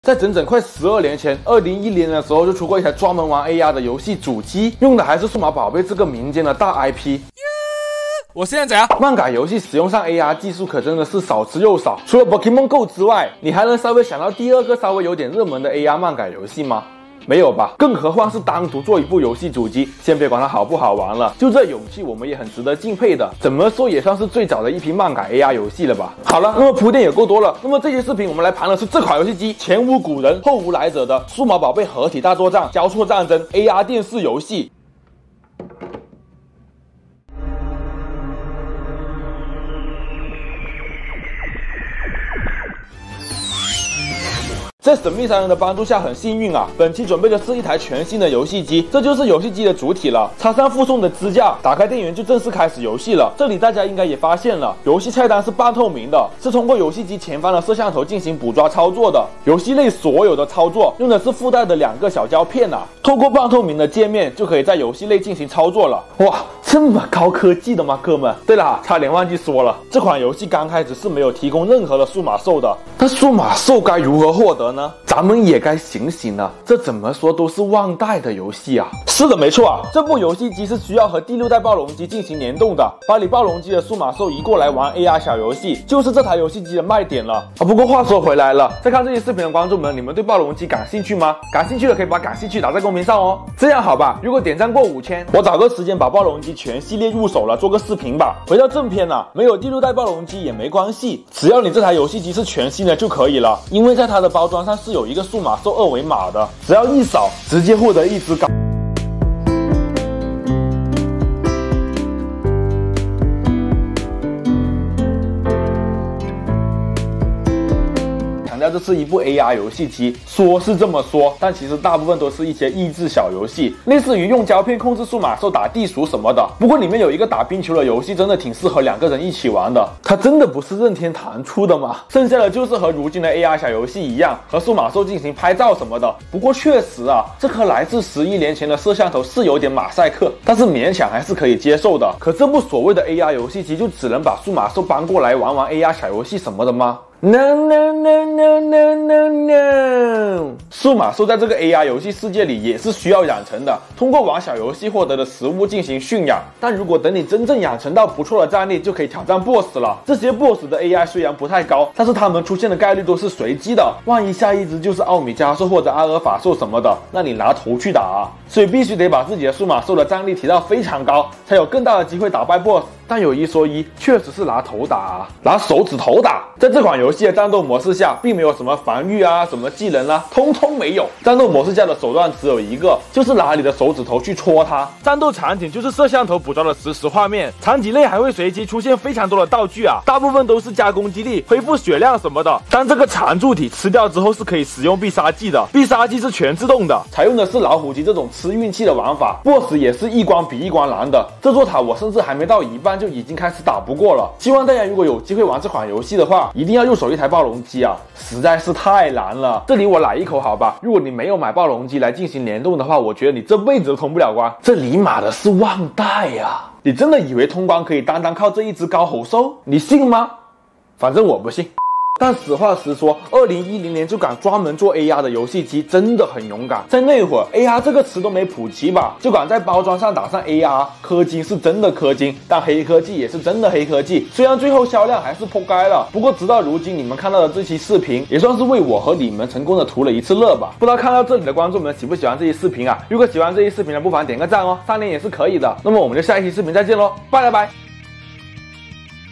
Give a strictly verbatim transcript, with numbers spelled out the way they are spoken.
在整整快十二年前，二零一零年的时候就出过一台专门玩 A R 的游戏主机，用的还是数码宝贝这个民间的大 I P。 我现在怎样？ 漫改游戏使用上 A R 技术可真的是少之又少。除了 Pokemon Go 之外，你还能稍微想到第二个稍微有点热门的 A R 漫改游戏吗？没有吧，更何况是单独做一部游戏主机。先别管它好不好玩了，就这勇气我们也很值得敬佩的。怎么说也算是最早的一批漫改 A R 游戏了吧。好了，那么铺垫也够多了。那么这期视频我们来盘的是这款游戏机前无古人后无来者的数码宝贝合体大作战交错战争 A R 电视游戏。在神秘商人的帮助下，很幸运啊，本期准备的是一台全新的游戏机，这就是游戏机的主体了。插上附送的支架，打开电源就正式开始游戏了。这里大家应该也发现了，游戏菜单是半透明的，是通过游戏机前方的摄像头进行捕捉操作的。游戏内所有的操作用的是附带的两个小胶片啊，透过半透明的界面就可以在游戏内进行操作了。哇，这么高科技的吗，哥们？对了，差点忘记说了，这款游戏刚开始是没有提供任何的数码兽的。那数码兽该如何获得呢？咱们也该醒醒了，这怎么说都是万代的游戏啊。是的，没错啊，这部游戏机是需要和第六代暴龙机进行联动的，把你暴龙机的数码兽移过来玩 A R 小游戏，就是这台游戏机的卖点了啊。不过话说回来了，在看这期视频的观众们，你们对暴龙机感兴趣吗？感兴趣的可以把感兴趣打在公屏上哦。这样好吧，如果点赞过五千，我找个时间把暴龙机全系列入手了，做个视频吧。回到正片啊，没有第六代暴龙机也没关系，只要你这台游戏机是全新的就可以了，因为在它的包装上是有一个数码兽二维码的，只要一扫，直接获得一只高。这是一部 A R 游戏机，说是这么说，但其实大部分都是一些益智小游戏，类似于用胶片控制数码兽打地鼠什么的。不过里面有一个打冰球的游戏，真的挺适合两个人一起玩的。它真的不是任天堂出的吗？剩下的就是和如今的 A R 小游戏一样，和数码兽进行拍照什么的。不过确实啊，这颗来自十一年前的摄像头是有点马赛克，但是勉强还是可以接受的。可这部所谓的 A R 游戏机就只能把数码兽搬过来玩玩 A R 小游戏什么的吗？No no no no no no no！ 数码兽在这个 A R 游戏世界里也是需要养成的，通过玩小游戏获得的食物进行驯养。但如果等你真正养成到不错的战力，就可以挑战 BOSS 了。这些 BOSS 的 A I 虽然不太高，但是他们出现的概率都是随机的。万一下一只就是奥米加兽或者阿尔法兽什么的，那你拿头去打啊！所以必须得把自己的数码兽的战力提到非常高，才有更大的机会打败 BOSS。但有一说一，确实是拿头打啊，拿手指头打。在这款游戏的战斗模式下，并没有什么防御啊、什么技能啊，通通没有。战斗模式下的手段只有一个，就是拿你的手指头去戳它。战斗场景就是摄像头捕捉的实时画面，场景内还会随机出现非常多的道具啊，大部分都是加攻击力、恢复血量什么的。但这个常驻体吃掉之后是可以使用必杀技的，必杀技是全自动的，采用的是老虎机这种吃运气的玩法。BOSS 也是一关比一关难的，这座塔我甚至还没到一半就已经开始打不过了。希望大家如果有机会玩这款游戏的话，一定要入手一台暴龙机啊，实在是太难了。这里我来一口好吧，如果你没有买暴龙机来进行联动的话，我觉得你这辈子都通不了关。这尼玛的是万代呀！你真的以为通关可以单单靠这一只高吼兽？你信吗？反正我不信。但实话实说，二零一零年就敢专门做 A R 的游戏机，真的很勇敢。在那会儿 ，A R 这个词都没普及吧，就敢在包装上打上 A R， 氪金是真的氪金，但黑科技也是真的黑科技。虽然最后销量还是破街了，不过直到如今你们看到的这期视频，也算是为我和你们成功的图了一次乐吧。不知道看到这里的观众们喜不喜欢这期视频啊？如果喜欢这期视频呢，不妨点个赞哦，三连也是可以的。那么我们就下一期视频再见喽，拜了拜。